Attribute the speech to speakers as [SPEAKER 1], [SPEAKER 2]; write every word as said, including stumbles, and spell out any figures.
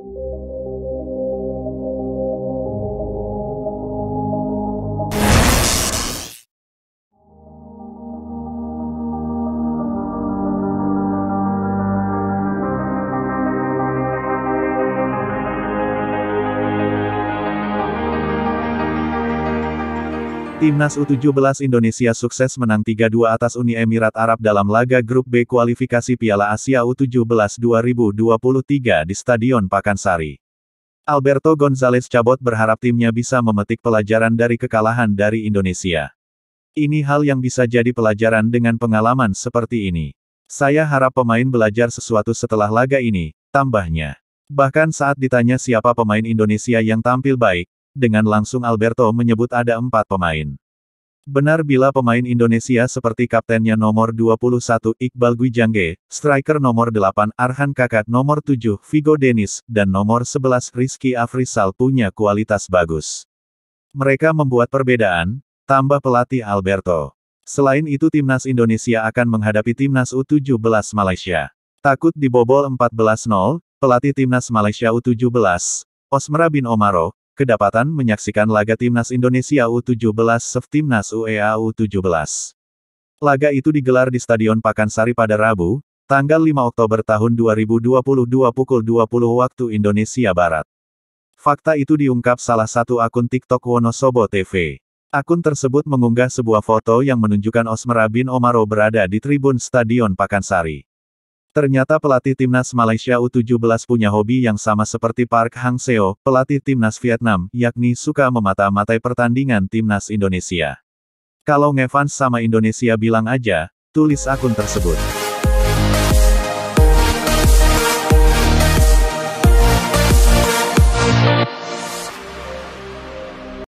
[SPEAKER 1] Timnas U tujuh belas Indonesia sukses menang tiga dua atas Uni Emirat Arab dalam laga Grup B kualifikasi Piala Asia U tujuh belas dua ribu dua puluh tiga di Stadion Pakansari. Alberto Gonzalez Cabot berharap timnya bisa memetik pelajaran dari kekalahan dari Indonesia. Ini hal yang bisa jadi pelajaran dengan pengalaman seperti ini. Saya harap pemain belajar sesuatu setelah laga ini, tambahnya. Bahkan saat ditanya siapa pemain Indonesia yang tampil baik, dengan langsung Alberto menyebut ada empat pemain. Benar bila pemain Indonesia seperti kaptennya nomor dua puluh satu Iqbal Gwijangge, striker nomor delapan Arhan Kakat, nomor tujuh Vigo Dennis, dan nomor sebelas Rizky Afrizal punya kualitas bagus. Mereka membuat perbedaan, tambah pelatih Alberto. Selain itu timnas Indonesia akan menghadapi timnas U tujuh belas Malaysia. Takut dibobol empat belas nol, pelatih timnas Malaysia U tujuh belas, Osmara bin Omaro, kedapatan menyaksikan laga timnas Indonesia U tujuh belas serta timnas U E A U tujuh belas. Laga itu digelar di Stadion Pakansari pada Rabu, tanggal lima Oktober tahun dua ribu dua puluh dua pukul dua puluh waktu Indonesia Barat. Fakta itu diungkap salah satu akun TikTok Wonosobo T V. Akun tersebut mengunggah sebuah foto yang menunjukkan Osmara bin Omaro berada di tribun Stadion Pakansari. Ternyata pelatih timnas Malaysia U tujuh belas punya hobi yang sama seperti Park Hang-seo, pelatih timnas Vietnam, yakni suka memata-matai pertandingan timnas Indonesia. Kalau ngefans sama Indonesia bilang aja, tulis akun tersebut.